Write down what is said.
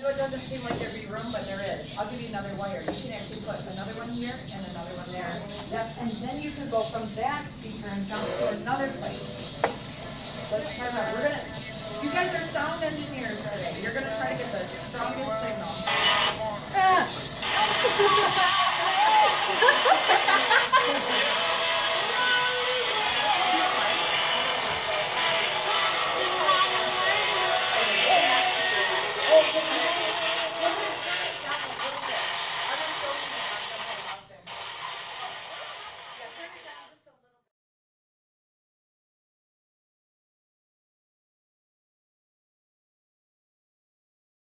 know it doesn't seem like there'd be room, but there is. I'll give you another wire. You can actually put another one here and another one there. Yep. And then you can go from that speaker and jump to another place. Let's try that. We're gonna. You guys are sound engineers today. You're gonna try to get the strongest signal.